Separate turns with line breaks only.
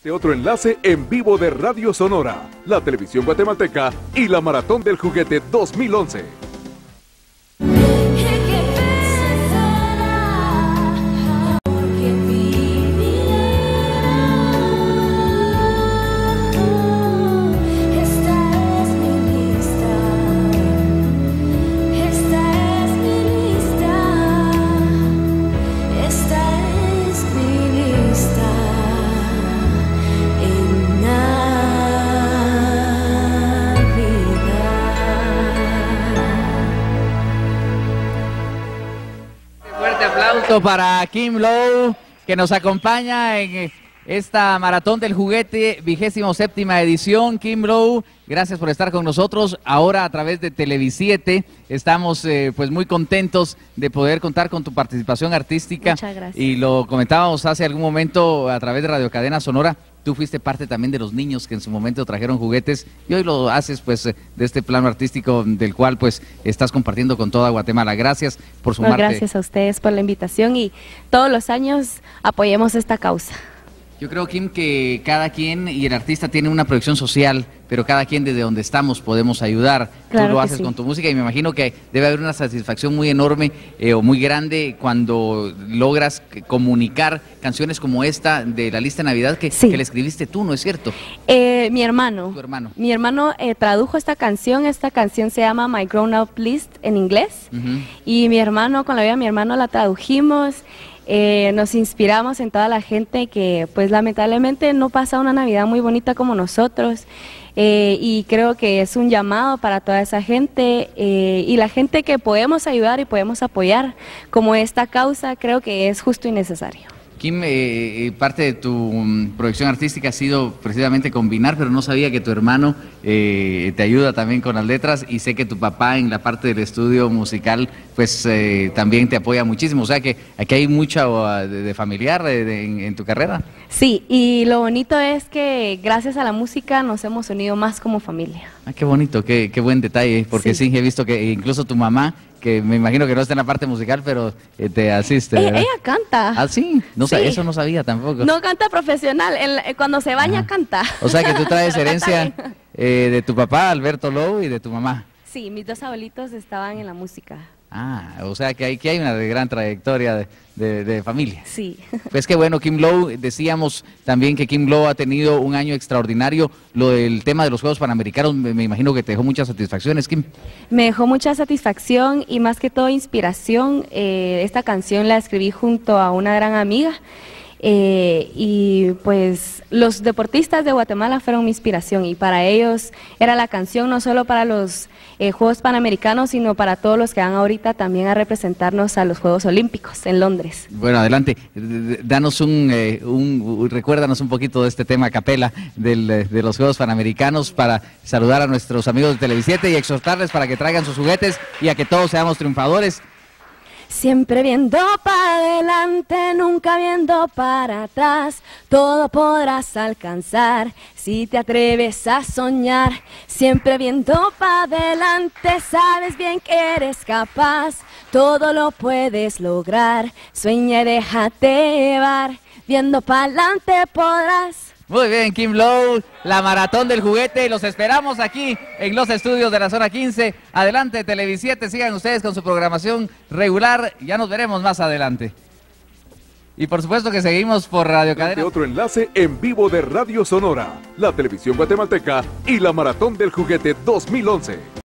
De otro enlace en vivo de Radio Sonora, la televisión guatemalteca y la Maratón del Juguete 2011.
Para Kim Lowe, que nos acompaña en esta Maratón del Juguete, 27ª edición. Kim Lowe, gracias por estar con nosotros. Ahora a través de Televisiete estamos pues muy contentos de poder contar con tu participación artística.
Muchas gracias.
Y lo comentábamos hace algún momento a través de Radio Cadena Sonora. Tú fuiste parte también de los niños que en su momento trajeron juguetes y hoy lo haces pues de este plano artístico del cual pues estás compartiendo con toda Guatemala. Gracias por sumarte.
Gracias a ustedes por la invitación y todos los años apoyemos esta causa.
Yo creo, Kim, que cada quien y el artista tiene una proyección social, pero cada quien desde donde estamos podemos ayudar.
Claro,
tú lo haces
sí,
con tu música y me imagino que debe haber una satisfacción muy enorme o muy grande cuando logras comunicar canciones como esta de la lista de Navidad que le escribiste tú, ¿no es cierto?
Mi hermano.
Tu hermano.
Mi hermano tradujo esta canción se llama My Grown Up List en inglés y mi hermano, con la ayuda de mi hermano la tradujimos. Nos inspiramos en toda la gente que pues lamentablemente no pasa una Navidad muy bonita como nosotros y creo que es un llamado para toda esa gente y la gente que podemos ayudar y podemos apoyar como esta causa, creo que es justo y necesario.
Kim, parte de tu proyección artística ha sido precisamente combinar, pero no sabía que tu hermano te ayuda también con las letras y sé que tu papá en la parte del estudio musical pues también te apoya muchísimo, o sea que aquí hay mucho de familiar en tu carrera. Sí,
y lo bonito es que gracias a la música nos hemos unido más como familia.
Ah, qué bonito, qué buen detalle, porque sí, he visto que incluso tu mamá, que me imagino que no está en la parte musical, pero te asiste.
Ella canta.
¿Ah, sí? No, sí. Eso no sabía tampoco.
No canta profesional, cuando se baña canta.
O sea que tú traes herencia de tu papá, Alberto Lowe, y de tu mamá.
Sí, mis dos abuelitos estaban en la música.
Ah, o sea que aquí hay una gran trayectoria de familia.
Sí.
Pues qué bueno, Kim Lowe. Decíamos también que Kim Lowe ha tenido un año extraordinario. Lo del tema de los Juegos Panamericanos, me imagino que te dejó muchas satisfacciones, Kim.
Me dejó mucha satisfacción y más que todo inspiración. Esta canción la escribí junto a una gran amiga. Y pues los deportistas de Guatemala fueron mi inspiración y para ellos era la canción no solo para los Juegos Panamericanos, sino para todos los que van ahorita también a representarnos a los Juegos Olímpicos en Londres.
Bueno, adelante, danos recuérdanos un poquito de este tema a capela de los Juegos Panamericanos para saludar a nuestros amigos de Televisiete y exhortarles para que traigan sus juguetes y a que todos seamos triunfadores.
Siempre viendo para adelante, nunca viendo para atrás, todo podrás alcanzar si te atreves a soñar. Siempre viendo para adelante, sabes bien que eres capaz, todo lo puedes lograr, sueña y déjate llevar, viendo para adelante podrás.
Muy bien, Kim Lowe, la Maratón del Juguete, los esperamos aquí en los estudios de la Zona 15. Adelante, Televisiete, sigan ustedes con su programación regular, ya nos veremos más adelante. Y por supuesto que seguimos por Radio Cadena.
De otro enlace en vivo de Radio Sonora, la televisión guatemalteca y la Maratón del Juguete 2011.